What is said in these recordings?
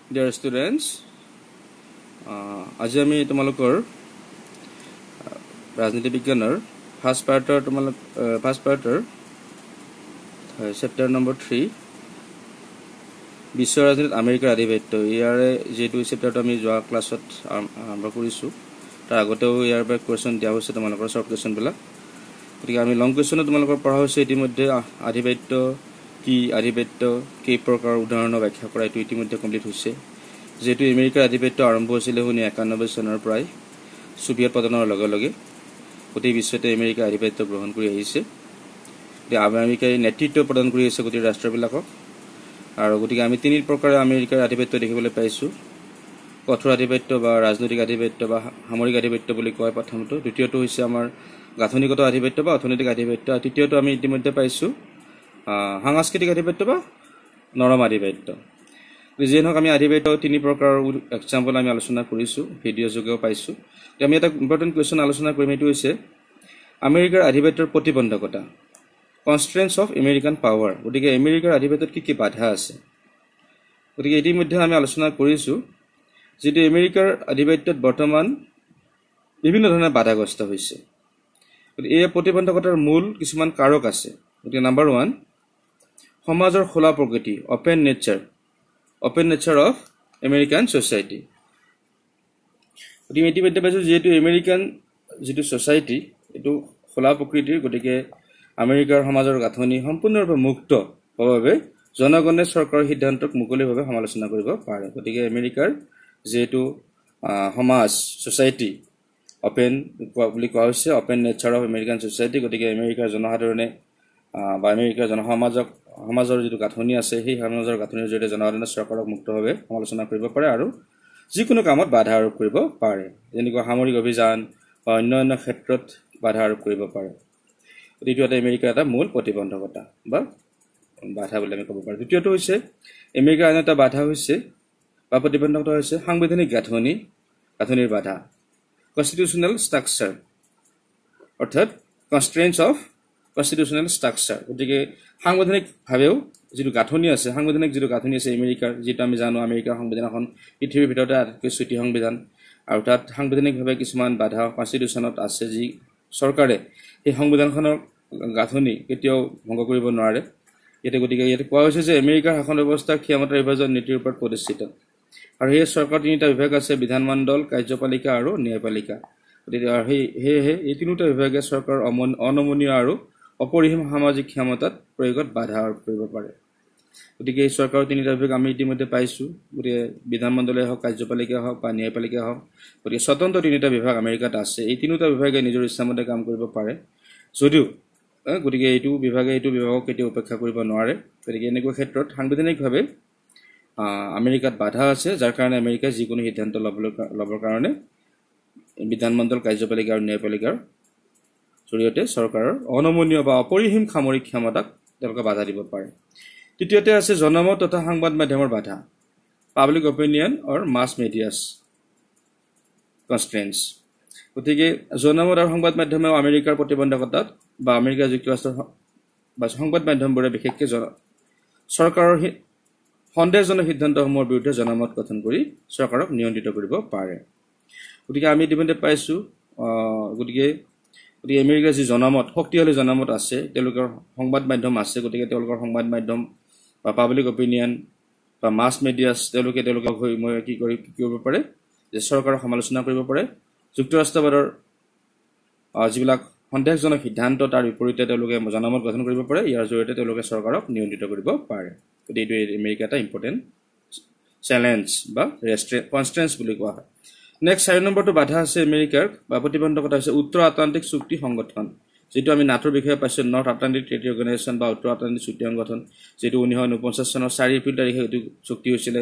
Dear students, আজি আমি তোমালোকৰ ৰাজনীতি বিজ্ঞানৰ ফাৰ্ষ্ট পাৰ্টৰ চেপ্টাৰ নম্বৰ 3 বিশ্ব ৰাজনীতিত আমেৰিকাৰ আধিপত্য ইয়াৰে যেটো চেপ্টাৰটো আমি যোৱা ক্লাছত আৰম্ভ কৰিছো তাৰ আগতেও ইয়াৰ পৰা কোৱেশ্চন দিয়া হৈছে তোমালোকৰ শৰ্ট কোৱেশ্চন বিলাক গতিকে আমি লং কোৱেশ্চন তোমালোকৰ পঢ়া হৈছে ইতিমধ্যে আধিপত্য কি প্ৰকাৰ উদাহৰণৰ ব্যাখ্যা কৰা এটো ইতিমধ্যে কমপ্লিট হৈছে যেটো আমেৰিকাৰ আধিপত্য আৰম্ভ হৈছিল 1991 চনৰ প্ৰায় সোভিয়েট পতনৰ লগে লগে গোটেই বিশ্বতে আমেৰিকাৰ আধিপত্য গ্ৰহণ কৰি আহিছে আমেৰিকাই নেতৃত্ব প্ৰদান কৰি আছে গোটেই ৰাষ্ট্ৰবিলাকক আৰু গতিকে আমি তিনি প্ৰকাৰৰ আমেৰিকাৰ আধিপত্য দেখিবলৈ পাইছো কঠোৰ আধিপত্য বা ৰাজনৈতিক আধিপত্য বা সামৰিক আধিপত্য বুলি কয় প্ৰথমটো দ্বিতীয়টো হৈছে আমাৰ গাঁথনিগত আধিপত্য বা অৰ্থনৈতিক আধিপত্য আৰু তৃতীয়টো আমি ইতিমধ্যে পাইছো সাংস্কৃতিক আধিপত্য বা নৰম আধিপত্য যেনক আমি আধিপত্য তিনি প্ৰকাৰৰ এক্সাম্পল আমি আলোচনা কৰিছো ভিডিও যোগেও পাইছো আমি এটা ইম্পৰ্টেন্ট কোৱেশ্চন আলোচনা কৰিম এটো হৈছে আমেৰিকাৰ আধিপত্যৰ প্ৰতিবন্ধকতা কনস্ট্ৰেন্টস অফ আমেৰিকান পাৱাৰ গতিকে আমেৰিকাৰ আধিপত্যত কি বাধা আছে গতিকে ইতিমধ্যে আমি আলোচনা কৰিছো যেটো আমেৰিকাৰ আধিপত্যত বৰ্তমান বিভিন্ন ধৰণৰ বাধাগ্ৰস্ত হৈছে গতিকে এই প্ৰতিবন্ধকতাৰ মূল কিছুমান কাৰক আছে গতিকে নম্বৰ 1 সমাজৰ খোলা প্ৰকৃতি open nature of American society গতিকে ইতিমধ্যে পাইছো যেটো আমেৰিকান যেটো সোসাইটি এটো খোলা প্ৰকৃতিৰ গতিকে আমেৰিকাৰ সমাজৰ গাঁথনি সম্পূৰ্ণৰূপে মুক্ত বাবে জনগণে চৰকাৰৰ সিদ্ধান্তক মুকলিভাৱে সমালোচনা কৰিব পাৰে গতিকে আমেৰিকাৰ যেটো সমাজ সোসাইটি ওপেন বুলি কোৱা হৈছে open nature of American society গতিকে আমেৰিকাৰ জনসাধাৰণে বা আমেৰিকাৰ সমাজৰ যেটো গাঁথনি আছে সেই সমাজৰ গাঁথনিৰ জৰিয়তে জনসাধাৰণে চৰকাৰক মুক্তভাৱে সমালোচনা কৰিব পাৰে আৰু যিকোনো কামত বাধা আৰোপ কৰিব পাৰে যেনেকৈ সামৰিক অভিযান বা অন্যান্য ক্ষেত্ৰত বাধা আৰোপ কৰিব পাৰে এটো এটা আমেৰিকাৰ এটা মূল প্ৰতিবন্ধকতা বা বাধা বুলি আমি ক'ব পাৰো দ্বিতীয়টো হৈছে আমেৰিকাৰ আন এটা বাধা হৈছে বা প্ৰতিবন্ধকতা হৈছে সাংবিধানিক গাঁথনিৰ বাধা কনস্টিটিউশনাল ষ্ট্ৰাকচাৰ অৰ্থাৎ কনস্ট্ৰেন্টস অফ কনস্টিটিউশনাল ষ্ট্ৰাকচাৰ গতিকে সাংবিধানিক ভাৱেও যেটো গাঁথনি আছে সাংবিধানিক যেটো গাঁথনি আছে আমেৰিকাৰ যেটো আমি জানো আমেৰিকাৰ সংবিধানখন পৃথিৱীৰ ভিতৰতে আটাইতকৈ চুটি সংবিধান আৰু তাত সাংবিধানিকভাৱে কিছুমান বাধা কনস্টিটিউশনত আছে যি চৰকাৰে এই সংবিধানখনৰ গাঁথনি কেতিয়াও ভংগ কৰিব নোৱাৰে এতে গতিকে ইয়াতে কোৱা হৈছে যে আমেৰিকাৰ শাসন ব্যৱস্থা ক্ষমতা বিভাজন নীতিৰ ওপৰত প্ৰতিষ্ঠিত আৰু এই চৰকাৰ তিনিটা বিভাগ আছে বিধানমণ্ডল কাৰ্যপালিকা আৰু ন্যায়পালিকা গতিকে এই তিনিটা বিভাগে চৰকাৰৰ অনমনীয় আৰু অপৰিসীম সামাজিক ক্ষমতাত প্ৰয়োগত বাধা আৰোপ কৰিব পাৰে গতিকে এই চৰকাৰৰ তিনিটা বিভাগ আমি ইতিমধ্যে পাইছো গতিকে বিধানমণ্ডলে হওক কাৰ্যপালিকা হওক বা ন্যায়পালিকা হওক গতিকে স্বতন্ত্ৰ তিনিটা বিভাগ আমেৰিকাত আছে এই তিনিটা বিভাগে নিজৰ ইচ্ছামতে কাম কৰিব পাৰে যদিও গতিকে এইটো বিভাগক কেতিয়াও উপেক্ষা কৰিব নোৱাৰে গতিকে এনেকুৱা ক্ষেত্ৰত সাংবিধানিকভাৱে আমেৰিকাত বাধা আছে যাৰ কাৰণে আমেৰিকাই যিকোনো সিদ্ধান্ত ল'বৰ কাৰণে বিধানমণ্ডল কাৰ্যপালিকা আৰু ন্যায়পালিকাৰ জৰিয়তে চৰকাৰৰ অনমনীয় বা অপৰিসীম সামৰিক ক্ষমতাক তেওঁলোকে বাধা দিব পাৰে তৃতীয়তে আছে জনমত তথা সংবাদ মাধ্যমৰ বাধা পাব্লিক অপিনিয়ন অৰ মাছ মিডিয়াছ কনস্ট্ৰেন্টস গতিকে জনমত আৰু সংবাদ মাধ্যমেও আমেৰিকাৰ প্ৰতিবন্ধকতাত বা আমেৰিকা যুক্তৰাষ্ট্ৰৰ বা সংবাদ মাধ্যমবোৰে বিশেষকৈ চৰকাৰৰ সন্দেহজনক সিদ্ধান্তসমূহৰ বিৰুদ্ধে জনমত গঠন কৰি চৰকাৰক নিয়ন্ত্ৰিত কৰিব পাৰে গতিকে আমি ইতিমধ্যে পাইছো গতিকে আমেৰিকাৰ যি জনমত শক্তিশালী জনমত আছে তেওঁলোকৰ সংবাদ মাধ্যম আছে গতিকে তেওঁলোকৰ সংবাদ মাধ্যম বা পাব্লিক অপিনিয়ন বা মাছ মিডিয়াছ তেওঁলোকে কি কৰিব পাৰে যে চৰকাৰৰ সমালোচনা কৰিব পাৰে যুক্তৰাষ্ট্ৰবাদৰ যিবিলাক সন্দেহজনক সিদ্ধান্ত তাৰ বিপৰীতে তেওঁলোকে জনমত গঠন কৰিব পাৰে ইয়াৰ জৰিয়তে তেওঁলোকে চৰকাৰক নিয়ন্ত্ৰিত কৰিব পাৰে গতিকে এইটো আমেৰিকাৰ এটা ইম্পৰ্টেন্ট চ্যালেঞ্জ বা কনস্ট্ৰেন্টস বুলি কোৱা হয় নেক্সট 4 নম্বৰটো বাধা আছে আমেৰিকাৰ বা প্ৰতিবন্ধকতা হৈছে উত্তৰ আটলান্টিক চুক্তি সংগঠন যেটো আমি নাটোৰ বিষয়ে পাইছো নৰ্থ আটলান্টিক ট্ৰেড অৰ্গেনাইজেশ্যন বা উত্তৰ আটলান্টিক চুক্তি সংগঠন যেটো 1949 চনৰ 4 এপ্ৰিল তাৰিখে এটো চুক্তি হৈছিল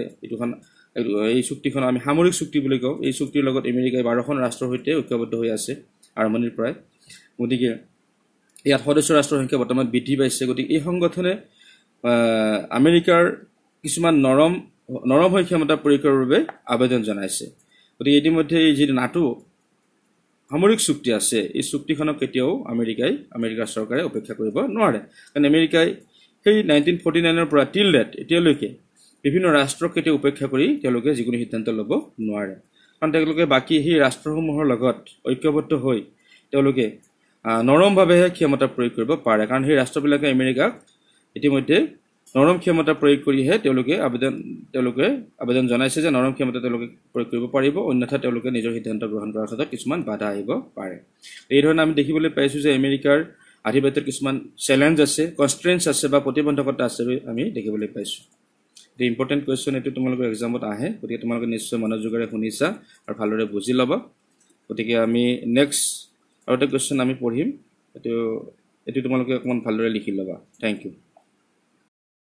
এই চুক্তিখন আমি সামৰিক চুক্তি বুলি কওঁ এই চুক্তিৰ লগত আমেৰিকাই 12খন ৰাষ্ট্ৰৰ সৈতে ঐক্যবদ্ধ হৈ আছে আৰম্ভণিৰ পৰাই গতিকে ইয়াত সদস্য ৰাষ্ট্ৰৰ সংখ্যা বৰ্তমান বৃদ্ধি পাইছে গতিকে এই সংগঠনে আমেৰিকাৰ কিছুমান নৰম হৈ ক্ষমতা প্ৰয়োগৰ বাবে আবেদন জনাইছে গতিকে ইতিমধ্যে এই যি নাটো সামৰিক চুক্তি আছে এই চুক্তিখনক কেতিয়াও আমেৰিকাৰ চৰকাৰে উপেক্ষা কৰিব নোৱাৰে কাৰণ আমেৰিকাই সেই 1949 ৰ পৰা টিল ডেট এতিয়ালৈকে বিভিন্ন ৰাষ্ট্ৰক কেতিয়া উপেক্ষা কৰি তেওঁলোকে যিকোনো সিদ্ধান্ত ল'ব নোৱাৰে কাৰণ তেওঁলোকে বাকী সেই ৰাষ্ট্ৰসমূহৰ লগত ঐক্যবদ্ধ হৈ তেওঁলোকে নৰমভাৱেহে ক্ষমতা প্ৰয়োগ কৰিব পাৰে কাৰণ সেই ৰাষ্ট্ৰবিলাকে আমেৰিকাক ইতিমধ্যে নৰম ক্ষমতা প্ৰয়োগ কৰিহে তেওঁলোকে আবেদন জনাইছে যে নৰম ক্ষমতা তেওঁলোকে প্ৰয়োগ কৰিব পাৰিব অন্যথা তেওঁলোকে নিজৰ সিদ্ধান্ত গ্ৰহণ কৰাৰ ক্ষেত্ৰত কিছুমান বাধা আহিব পাৰে এই ধৰণে আমি দেখিবলৈ পাইছো যে আমেৰিকাৰ আধিপত্যৰ কিছুমান চ্যালেঞ্জ আছে কনষ্ট্ৰেইনছ আছে বা প্ৰতিবন্ধকতা আছে আমি দেখিবলৈ পাইছো The important question এটো তোমালোকৰ এক্সামত আহে গতিকে তোমালোকে নিশ্চয় মনোযোগেৰে শুনিছা আৰু ভালদৰে বুজি ল'বা গতিকে আমি নেক্সট আৰু এটা কোৱেশ্চন আমি পঢ়িম এটো তোমালোকে অকমান ভালদৰে লিখি ল'বা থ্যাংক ইউ